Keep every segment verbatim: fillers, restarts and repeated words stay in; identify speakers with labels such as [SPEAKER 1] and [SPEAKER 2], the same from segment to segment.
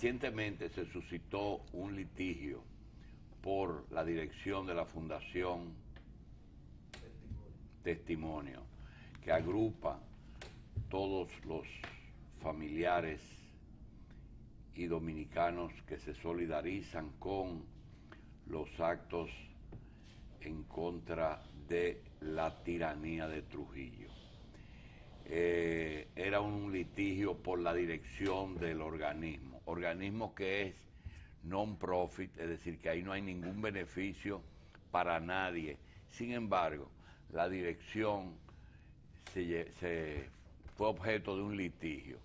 [SPEAKER 1] Recientemente se suscitó un litigio por la dirección de la Fundación Testimonio, que agrupa todos los familiares y dominicanos que se solidarizan con los actos en contra de la tiranía de Trujillo. Eh, era un litigio por la dirección del organismo, organismo que es non-profit, es decir, que ahí no hay ningún beneficio para nadie. Sin embargo, la dirección se, se fue objeto de un litigio.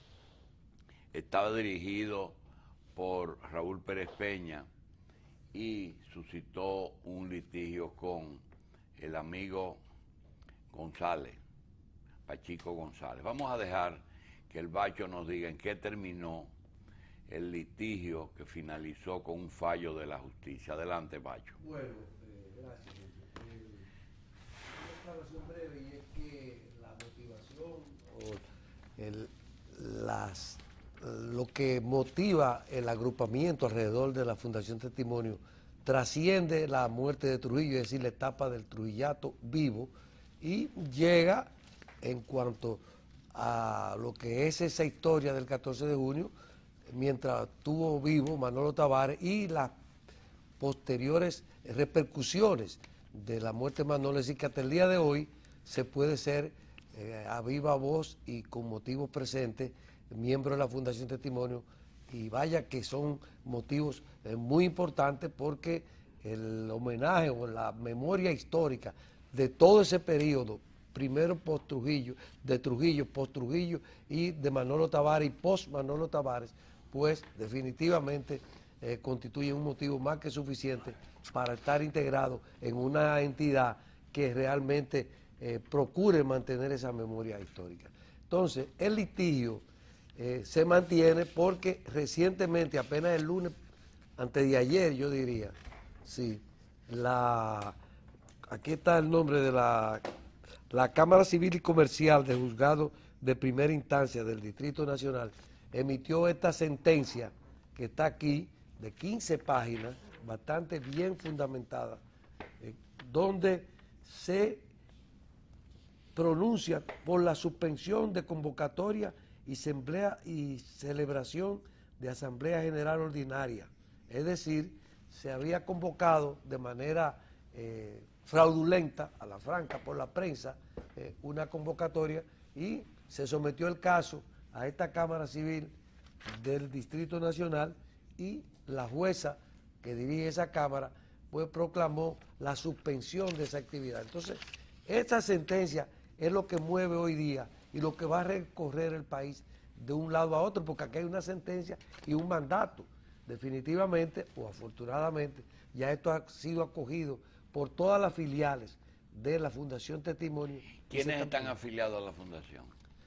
[SPEAKER 1] Estaba dirigido por Raúl Pérez Peña y suscitó un litigio con el amigo González, Pachico González. Vamos a dejar que el Bacho nos diga en qué terminó el litigio que finalizó con un fallo de la justicia. Adelante, Bacho.
[SPEAKER 2] Bueno, eh, gracias. Eh, una aclaración breve, y es que la motivación o el, las, lo que motiva el agrupamiento alrededor de la Fundación Testimonio trasciende la muerte de Trujillo, es decir, la etapa del trujillato vivo, y llega en cuanto a lo que es esa historia del catorce de junio, mientras estuvo vivo Manolo Tavares, y las posteriores repercusiones de la muerte de Manolo. Es decir, que hasta el día de hoy se puede ser eh, a viva voz y con motivos presentes miembro de la Fundación Testimonio, y vaya que son motivos eh, muy importantes, porque el homenaje o la memoria histórica de todo ese periodo, primero post Trujillo, de Trujillo, post Trujillo, y de Manolo Tavares y post Manolo Tavares, pues definitivamente eh, constituye un motivo más que suficiente para estar integrado en una entidad que realmente eh, procure mantener esa memoria histórica. Entonces, el litigio eh, se mantiene porque recientemente, apenas el lunes, antes de ayer yo diría, sí, la, aquí está el nombre de la, la Cámara Civil y Comercial de Juzgado de Primera Instancia del Distrito Nacional, emitió esta sentencia que está aquí, de quince páginas, bastante bien fundamentada, eh, donde se pronuncia por la suspensión de convocatoria y, asamblea, y celebración de Asamblea General Ordinaria. Es decir, se había convocado de manera eh, fraudulenta, a la franca, por la prensa, eh, una convocatoria, y se sometió el caso a esta Cámara Civil del Distrito Nacional, y la jueza que dirige esa Cámara pues proclamó la suspensión de esa actividad. Entonces, esta sentencia es lo que mueve hoy día y lo que va a recorrer el país de un lado a otro, porque aquí hay una sentencia y un mandato. Definitivamente, o afortunadamente, ya esto ha sido acogido por todas las filiales de la Fundación Testimonio.
[SPEAKER 1] ¿Quiénes están afiliados a la Fundación?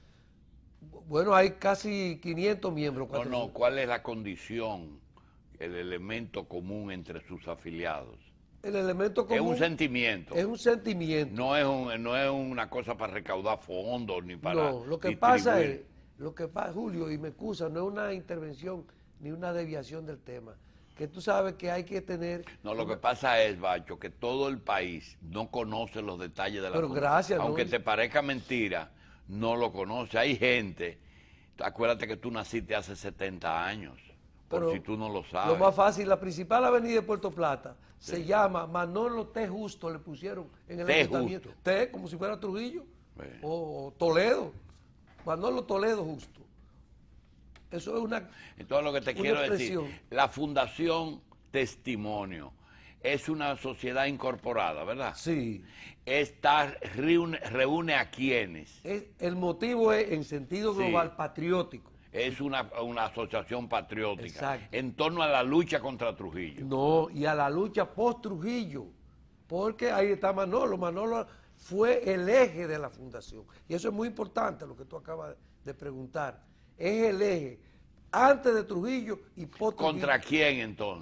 [SPEAKER 2] Bueno, hay casi quinientos miembros.
[SPEAKER 1] No, no, ¿cuál es la condición, el elemento común entre sus afiliados?
[SPEAKER 2] El elemento común
[SPEAKER 1] es un sentimiento.
[SPEAKER 2] Es un sentimiento.
[SPEAKER 1] No es, un, no es una cosa para recaudar fondos ni para
[SPEAKER 2] No, lo que pasa es, lo que pasa, Julio, y me excusa, no es una intervención ni una desviación del tema, que tú sabes que hay que tener...
[SPEAKER 1] No, lo una... que pasa es, Bacho, que todo el país no conoce los detalles de la
[SPEAKER 2] Pero gracias,
[SPEAKER 1] aunque
[SPEAKER 2] no...
[SPEAKER 1] te parezca mentira, no lo conoce. Hay gente, acuérdate que tú naciste hace setenta años, por Pero si tú no lo sabes.
[SPEAKER 2] Lo más fácil, la principal avenida de Puerto Plata sí. se llama Manolo T. Justo, le pusieron en el
[SPEAKER 1] T.
[SPEAKER 2] ayuntamiento.
[SPEAKER 1] Justo.
[SPEAKER 2] T, como si fuera Trujillo, sí. o Toledo, Manolo Toledo Justo. Eso es una
[SPEAKER 1] Entonces lo que te quiero expresión. decir, la Fundación Testimonio es una sociedad incorporada, ¿verdad?
[SPEAKER 2] Sí.
[SPEAKER 1] Esta reúne, reúne a quienes.
[SPEAKER 2] Es, el motivo es en sentido global, sí. patriótico.
[SPEAKER 1] Es una, una asociación patriótica.
[SPEAKER 2] Exacto.
[SPEAKER 1] En torno a la lucha contra Trujillo.
[SPEAKER 2] No, y a la lucha post-Trujillo, porque ahí está Manolo. Manolo fue el eje de la fundación. Y eso es muy importante, lo que tú acabas de preguntar. Es el eje antes de Trujillo y post Trujillo.
[SPEAKER 1] ¿Contra quién entonces?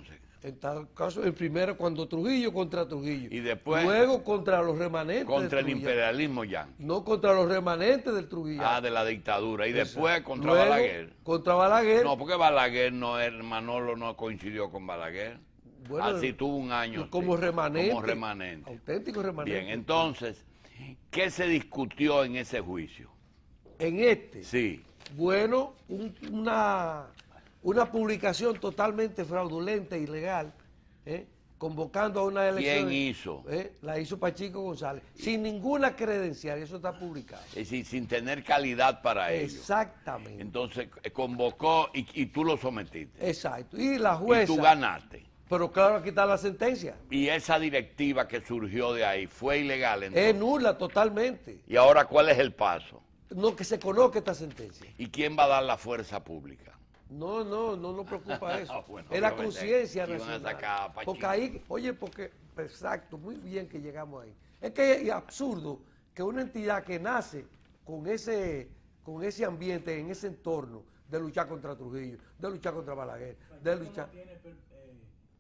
[SPEAKER 2] En tal caso, el primero cuando Trujillo contra Trujillo.
[SPEAKER 1] Y después...
[SPEAKER 2] Luego contra los remanentes
[SPEAKER 1] Contra
[SPEAKER 2] del
[SPEAKER 1] el imperialismo ya.
[SPEAKER 2] No, contra los remanentes del Trujillo.
[SPEAKER 1] Ah, de la dictadura. Y
[SPEAKER 2] Exacto.
[SPEAKER 1] después contra
[SPEAKER 2] Luego,
[SPEAKER 1] Balaguer.
[SPEAKER 2] Contra Balaguer.
[SPEAKER 1] No, porque Balaguer no es, Manolo no coincidió con Balaguer.
[SPEAKER 2] Bueno,
[SPEAKER 1] así tuvo un año.
[SPEAKER 2] Como
[SPEAKER 1] sí,
[SPEAKER 2] remanente.
[SPEAKER 1] Como remanente.
[SPEAKER 2] Auténtico remanente.
[SPEAKER 1] Bien, entonces, ¿qué se discutió en ese juicio?
[SPEAKER 2] En este.
[SPEAKER 1] Sí.
[SPEAKER 2] Bueno, un, una, una publicación totalmente fraudulenta e ilegal, ¿eh? Convocando a una elección.
[SPEAKER 1] ¿Quién hizo?
[SPEAKER 2] ¿eh? La hizo Pachico González, sin ninguna credencial, eso está publicado.
[SPEAKER 1] Es decir, sin tener calidad para ello.
[SPEAKER 2] Exactamente.
[SPEAKER 1] Entonces, eh, convocó y, y tú lo sometiste.
[SPEAKER 2] Exacto. Y la jueza...
[SPEAKER 1] Y tú ganaste.
[SPEAKER 2] Pero claro, aquí está la sentencia.
[SPEAKER 1] Y esa directiva que surgió de ahí fue ilegal entonces.
[SPEAKER 2] Es nula totalmente.
[SPEAKER 1] ¿Y ahora cuál es el paso?
[SPEAKER 2] No, que se conozca esta sentencia.
[SPEAKER 1] ¿Y quién va a dar la fuerza pública?
[SPEAKER 2] No, no, no nos preocupa eso.
[SPEAKER 1] Bueno,
[SPEAKER 2] es la
[SPEAKER 1] obviamente,
[SPEAKER 2] conciencia
[SPEAKER 1] que iban a
[SPEAKER 2] nacional.
[SPEAKER 1] sacar a Pachito.
[SPEAKER 2] Porque ahí, oye, porque, exacto, muy bien que llegamos ahí. Es que es absurdo que una entidad que nace con ese, con ese ambiente, en ese entorno, de luchar contra Trujillo, de luchar contra Balaguer, de luchar...
[SPEAKER 3] No tiene eh, eh,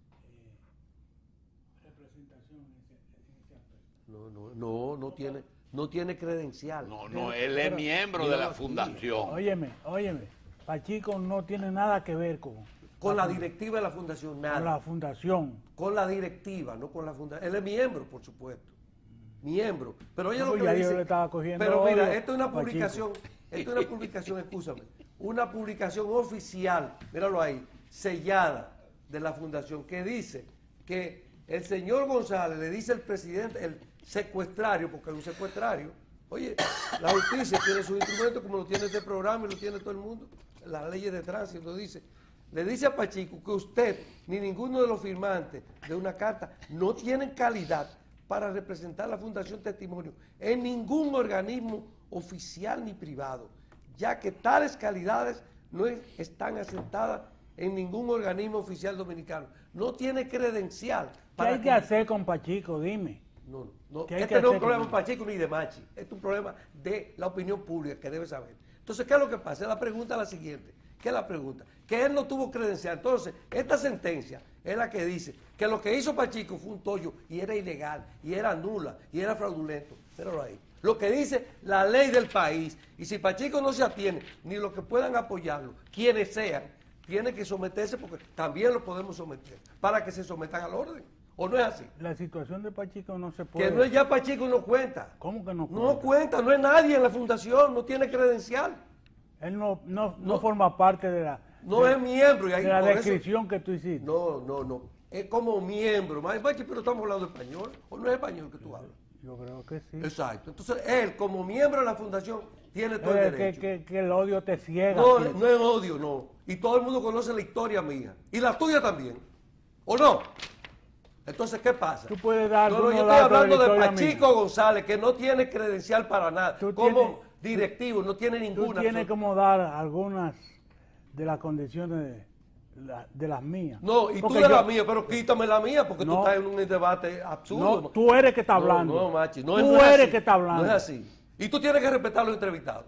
[SPEAKER 3] representación en ese, en ese aspecto.
[SPEAKER 2] No, no, no, no tiene, no tiene credencial.
[SPEAKER 1] No, no, él es miembro de la fundación.
[SPEAKER 3] Óyeme, óyeme, Pachico no tiene nada que ver con...
[SPEAKER 2] Con la directiva de la fundación, nada.
[SPEAKER 3] Con la fundación.
[SPEAKER 2] Con la directiva, no con la fundación. Él es miembro, por supuesto. Miembro. Pero oye
[SPEAKER 3] No,
[SPEAKER 2] lo que
[SPEAKER 3] ya
[SPEAKER 2] me
[SPEAKER 3] yo
[SPEAKER 2] dice.
[SPEAKER 3] le estaba cogiendo
[SPEAKER 2] Pero mira,
[SPEAKER 3] odio
[SPEAKER 2] esto es una
[SPEAKER 3] a Pachico.
[SPEAKER 2] publicación, esto es una publicación, escúchame, una publicación oficial, míralo ahí, sellada de la fundación, que dice que el señor González le dice al presidente, el secuestrario, porque es un secuestrario, oye, la justicia tiene sus instrumentos como lo tiene este programa y lo tiene todo el mundo, las leyes de tránsito, lo dice. Le dice a Pachico que usted ni ninguno de los firmantes de una carta no tienen calidad para representar la Fundación Testimonio en ningún organismo oficial ni privado, ya que tales calidades no es- están asentadas en ningún organismo oficial dominicano. No tiene credencial.
[SPEAKER 3] ¿Qué
[SPEAKER 2] para
[SPEAKER 3] hay que
[SPEAKER 2] cum-
[SPEAKER 3] hacer con Pachico? Dime.
[SPEAKER 2] No, no, no.
[SPEAKER 3] ¿Qué hay
[SPEAKER 2] Este
[SPEAKER 3] que
[SPEAKER 2] no es un
[SPEAKER 3] hacer
[SPEAKER 2] problema
[SPEAKER 3] con
[SPEAKER 2] de Pachico ni de Machi, este es un problema de la opinión pública que debe saber. Entonces, ¿qué es lo que pasa? La pregunta es la siguiente. ¿Qué es la pregunta? Que él no tuvo credencial. Entonces, esta sentencia es la que dice que lo que hizo Pachico fue un tollo y era ilegal, y era nula, y era fraudulento. Míralo ahí. Lo que dice la ley del país. Y si Pachico no se atiene, ni los que puedan apoyarlo, quienes sean, tiene que someterse, porque también lo podemos someter, para que se sometan al orden. ¿O no es así?
[SPEAKER 3] La situación de Pachico no se puede...
[SPEAKER 2] Que no es ya Pachico, no cuenta.
[SPEAKER 3] ¿Cómo que no cuenta?
[SPEAKER 2] No cuenta, no es nadie en la fundación, no tiene credencial.
[SPEAKER 3] Él no, no, no,
[SPEAKER 2] No.
[SPEAKER 3] forma parte de la,
[SPEAKER 2] No
[SPEAKER 3] de,
[SPEAKER 2] es miembro. Y ahí,
[SPEAKER 3] de la
[SPEAKER 2] por eso-
[SPEAKER 3] descripción que tú hiciste.
[SPEAKER 2] No, no, no. Es como miembro. Machi, Machi, pero estamos hablando español. ¿O no es español que tú hablas?
[SPEAKER 3] Yo creo que sí.
[SPEAKER 2] Exacto. Entonces, él, como miembro de la fundación, tiene todo
[SPEAKER 3] Eh,
[SPEAKER 2] el
[SPEAKER 3] que,
[SPEAKER 2] derecho.
[SPEAKER 3] que, que el odio te ciega.
[SPEAKER 2] No,
[SPEAKER 3] tío.
[SPEAKER 2] no es odio, no. Y todo el mundo conoce la historia mía. Y la tuya también. ¿O no? Entonces, ¿qué pasa?
[SPEAKER 3] Tú puedes dar
[SPEAKER 2] No, no,
[SPEAKER 3] algunos
[SPEAKER 2] yo estoy
[SPEAKER 3] datos de la
[SPEAKER 2] hablando de,
[SPEAKER 3] historia
[SPEAKER 2] Pachico
[SPEAKER 3] mía.
[SPEAKER 2] González, que no tiene credencial para nada.
[SPEAKER 3] Tú
[SPEAKER 2] Como
[SPEAKER 3] tienes-
[SPEAKER 2] directivo, no tiene
[SPEAKER 3] Tú
[SPEAKER 2] ninguna.
[SPEAKER 3] tienes como dar algunas de las condiciones de, la- de las mías.
[SPEAKER 2] No, y tú
[SPEAKER 3] Porque
[SPEAKER 2] de la
[SPEAKER 3] yo-
[SPEAKER 2] mía, pero quítame la mía, porque tú
[SPEAKER 3] No.
[SPEAKER 2] estás en un debate absurdo.
[SPEAKER 3] No, tú eres que está
[SPEAKER 2] No,
[SPEAKER 3] hablando.
[SPEAKER 2] No, machi, no,
[SPEAKER 3] Tú
[SPEAKER 2] no es
[SPEAKER 3] eres
[SPEAKER 2] así.
[SPEAKER 3] que está hablando.
[SPEAKER 2] No es así. Y tú tienes que respetar a los entrevistados.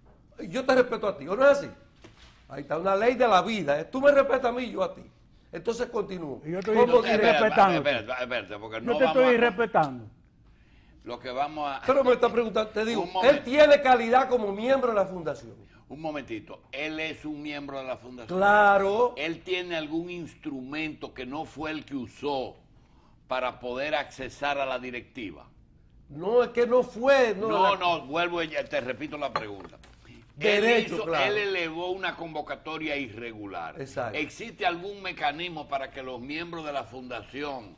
[SPEAKER 2] Yo te respeto a ti, ¿o no es así? Ahí está una ley de la vida. ¿eh? Tú me respetas a mí, yo a ti. Entonces continúo.
[SPEAKER 3] Y yo estoy-
[SPEAKER 2] ¿Cómo
[SPEAKER 3] yo
[SPEAKER 2] diré?
[SPEAKER 3] estoy respetando.
[SPEAKER 1] Espérate, espérate, porque no
[SPEAKER 3] Yo te
[SPEAKER 1] vamos
[SPEAKER 3] estoy
[SPEAKER 1] a...
[SPEAKER 3] respetando.
[SPEAKER 1] Lo que vamos a...
[SPEAKER 2] Pero me está preguntando, te digo,
[SPEAKER 1] Un momento.
[SPEAKER 2] él tiene calidad como miembro de la fundación.
[SPEAKER 1] Un momentito, él es un miembro de la fundación.
[SPEAKER 2] Claro.
[SPEAKER 1] Él tiene algún instrumento que no fue el que usó para poder accesar a la directiva.
[SPEAKER 2] No, es que no fue. No,
[SPEAKER 1] No,
[SPEAKER 2] la-
[SPEAKER 1] no, vuelvo y ya te repito la pregunta.
[SPEAKER 2] Derecho,
[SPEAKER 1] él, hizo-
[SPEAKER 2] claro.
[SPEAKER 1] él elevó una convocatoria irregular.
[SPEAKER 2] Exacto.
[SPEAKER 1] ¿Existe algún mecanismo para que los miembros de la fundación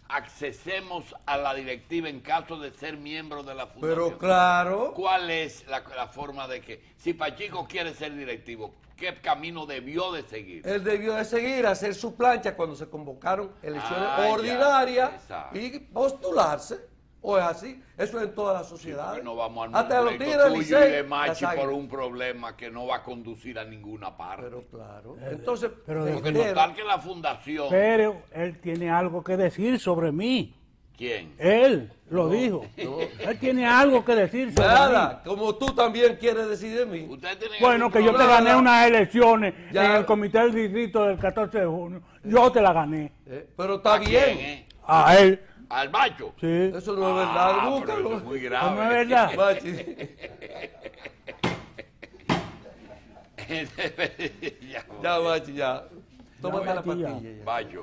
[SPEAKER 1] accesemos a la directiva en caso de ser miembros de la fundación?
[SPEAKER 2] Pero claro.
[SPEAKER 1] ¿Cuál es la, la forma de que, si Pachico quiere ser directivo, qué camino debió de seguir?
[SPEAKER 2] Él debió de seguir, hacer su plancha cuando se convocaron elecciones
[SPEAKER 1] Ah, ya,
[SPEAKER 2] ordinarias
[SPEAKER 1] exacto.
[SPEAKER 2] y postularse. ¿O es así? Eso es en todas las
[SPEAKER 1] Sí,
[SPEAKER 2] sociedades.
[SPEAKER 1] porque no vamos a
[SPEAKER 2] Hasta
[SPEAKER 1] un
[SPEAKER 2] los
[SPEAKER 1] pleito
[SPEAKER 2] tigres del
[SPEAKER 1] tuyo y
[SPEAKER 2] Licey,
[SPEAKER 1] de
[SPEAKER 2] las
[SPEAKER 1] Machi por
[SPEAKER 2] águilas.
[SPEAKER 1] un problema que no va a conducir a ninguna parte.
[SPEAKER 2] Pero claro. Entonces,
[SPEAKER 3] pero
[SPEAKER 2] eh,
[SPEAKER 1] Porque
[SPEAKER 2] pero-
[SPEAKER 1] notar que la fundación...
[SPEAKER 3] Pero él tiene algo que decir sobre mí.
[SPEAKER 1] ¿Quién?
[SPEAKER 3] Él lo dijo. Él tiene algo que decir sobre
[SPEAKER 2] Nada,
[SPEAKER 3] mí.
[SPEAKER 2] como tú también quieres decir de mí.
[SPEAKER 1] Ustedes tienen
[SPEAKER 3] Bueno,
[SPEAKER 1] algún
[SPEAKER 3] que yo te
[SPEAKER 1] problema?
[SPEAKER 3] gané unas elecciones
[SPEAKER 2] Ya.
[SPEAKER 3] en el comité del distrito del catorce de junio. Yo te la gané.
[SPEAKER 2] Eh, Pero está
[SPEAKER 1] ¿A
[SPEAKER 2] bien.
[SPEAKER 1] quién, eh?
[SPEAKER 3] A él.
[SPEAKER 1] ¿Al Bacho?
[SPEAKER 3] Sí.
[SPEAKER 2] Eso no es verdad,
[SPEAKER 1] Ah, pero
[SPEAKER 2] búscalo.
[SPEAKER 1] eso es muy
[SPEAKER 3] Eso
[SPEAKER 1] grave.
[SPEAKER 3] no es verdad.
[SPEAKER 2] Machi.
[SPEAKER 1] Ya,
[SPEAKER 2] Ya, Machi, ya. Tómate la
[SPEAKER 3] Machi, ya.
[SPEAKER 2] pastilla ya.
[SPEAKER 1] Bacho.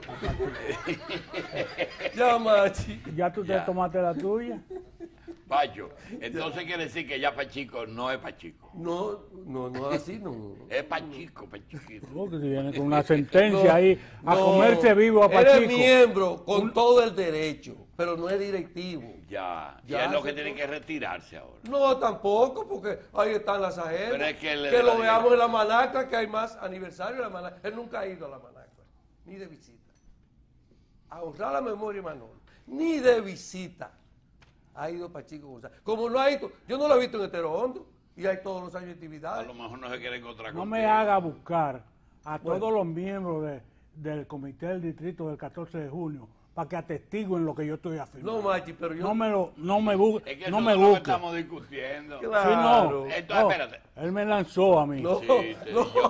[SPEAKER 2] Ya, Machi.
[SPEAKER 3] Ya tú te
[SPEAKER 1] Ya.
[SPEAKER 3] tomaste la tuya.
[SPEAKER 1] Bacho. Entonces quiere decir que ya Pachico no es Pachico.
[SPEAKER 2] No, no, no, así no.
[SPEAKER 1] Es Pachico, Pachiquito.
[SPEAKER 3] Porque si viene con una sentencia
[SPEAKER 2] No,
[SPEAKER 3] ahí a
[SPEAKER 2] no.
[SPEAKER 3] comerse vivo a Pachico.
[SPEAKER 2] Eres miembro con todo el derecho, pero no es directivo.
[SPEAKER 1] Ya.
[SPEAKER 2] Ya,
[SPEAKER 1] Ya es lo
[SPEAKER 2] se
[SPEAKER 1] que tiene
[SPEAKER 2] to-
[SPEAKER 1] que retirarse ahora.
[SPEAKER 2] No, tampoco, porque ahí están las agendas.
[SPEAKER 1] Pero es que le-
[SPEAKER 2] que
[SPEAKER 1] le-
[SPEAKER 2] lo
[SPEAKER 1] le-
[SPEAKER 2] veamos en la Manacra, que hay más aniversario de la Manacra. Él nunca ha ido a la Manacra, ni de visita. A honrar la memoria de Manolo, ni de visita ha ido Pachico González. Como no ha ido, yo no lo he visto en Estero Hondo, y hay todos los años de
[SPEAKER 1] A
[SPEAKER 2] actividades.
[SPEAKER 1] lo mejor no se quiere encontrar
[SPEAKER 3] No
[SPEAKER 1] contigo.
[SPEAKER 3] me haga buscar a
[SPEAKER 2] Bueno.
[SPEAKER 3] todos los miembros de- del comité del distrito del catorce de junio para que atestiguen lo que yo estoy afirmando.
[SPEAKER 2] No, Machi, pero yo...
[SPEAKER 3] No me lo, no me bu-
[SPEAKER 1] Es que
[SPEAKER 3] no
[SPEAKER 1] eso
[SPEAKER 3] me
[SPEAKER 1] es lo que
[SPEAKER 3] busque.
[SPEAKER 1] estamos discutiendo.
[SPEAKER 2] Claro.
[SPEAKER 3] Sí, no.
[SPEAKER 1] Entonces,
[SPEAKER 3] No,
[SPEAKER 1] espérate.
[SPEAKER 3] él me lanzó a mí.
[SPEAKER 2] No,
[SPEAKER 1] Sí, sí,
[SPEAKER 2] no.
[SPEAKER 1] yo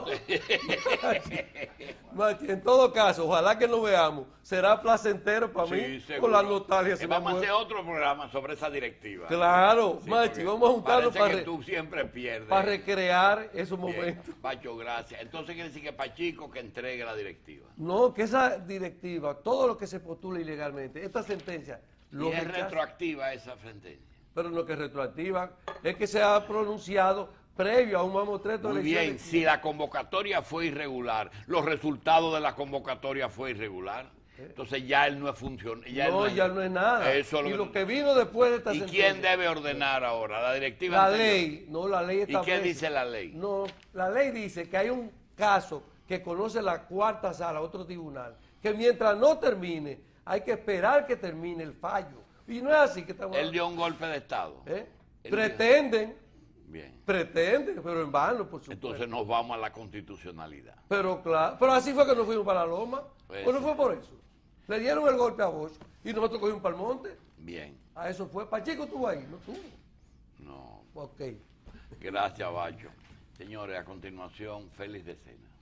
[SPEAKER 2] Machi, en todo caso, ojalá que nos veamos. Será placentero para mí
[SPEAKER 1] Sí, seguro.
[SPEAKER 2] con la nostalgia.
[SPEAKER 1] Eh,
[SPEAKER 2] se me
[SPEAKER 1] Vamos a
[SPEAKER 2] mueve.
[SPEAKER 1] hacer otro programa sobre esa directiva.
[SPEAKER 2] Claro,
[SPEAKER 1] Sí,
[SPEAKER 2] Machi,
[SPEAKER 1] porque
[SPEAKER 2] vamos a juntarnos
[SPEAKER 1] parece
[SPEAKER 2] para,
[SPEAKER 1] que
[SPEAKER 2] re-
[SPEAKER 1] tú siempre pierdes.
[SPEAKER 2] para recrear esos
[SPEAKER 1] Bien,
[SPEAKER 2] momentos.
[SPEAKER 1] Pacho, gracias. Entonces quiere decir que Pachico que entregue la directiva.
[SPEAKER 2] No, que esa directiva, todo lo que se postula ilegalmente, esta sentencia, lo
[SPEAKER 1] y es
[SPEAKER 2] rechaza,
[SPEAKER 1] retroactiva esa sentencia.
[SPEAKER 2] pero lo que es retroactiva es que se ha pronunciado previo a un mamotreto de
[SPEAKER 1] Muy bien,
[SPEAKER 2] elecciones.
[SPEAKER 1] si la convocatoria fue irregular, los resultados de la convocatoria fue irregular, entonces ya él no es funcionario.
[SPEAKER 2] ¿Eh? No, ya no es nada.
[SPEAKER 1] Eso es
[SPEAKER 2] y
[SPEAKER 1] lo
[SPEAKER 2] lo
[SPEAKER 1] que-
[SPEAKER 2] que vino después de esta
[SPEAKER 1] ¿Y
[SPEAKER 2] sentencia.
[SPEAKER 1] quién debe ordenar ahora? ¿La directiva
[SPEAKER 2] La
[SPEAKER 1] anterior?
[SPEAKER 2] ley, no, la ley
[SPEAKER 1] ¿Y
[SPEAKER 2] establece.
[SPEAKER 1] qué dice la ley?
[SPEAKER 2] No, la ley dice que hay un caso que conoce la cuarta sala, otro tribunal, que mientras no termine, hay que esperar que termine el fallo. Y no es así que estamos...
[SPEAKER 1] Él dio un golpe de Estado.
[SPEAKER 2] ¿Eh?
[SPEAKER 1] Él
[SPEAKER 2] Pretenden,
[SPEAKER 1] Bien.
[SPEAKER 2] pretenden, pero en vano, por supuesto.
[SPEAKER 1] Entonces nos vamos a la constitucionalidad.
[SPEAKER 2] Pero claro, pero así fue que nos fuimos para la loma.
[SPEAKER 1] Pues
[SPEAKER 2] ¿O no
[SPEAKER 1] sí.
[SPEAKER 2] fue por eso? Le dieron el golpe a Bosch y nosotros cogimos para el monte.
[SPEAKER 1] Bien.
[SPEAKER 2] A eso fue. Pacheco estuvo ahí, no tuvo.
[SPEAKER 1] No.
[SPEAKER 2] Ok.
[SPEAKER 1] Gracias, Bacho. Señores, a continuación, Félix de Sena.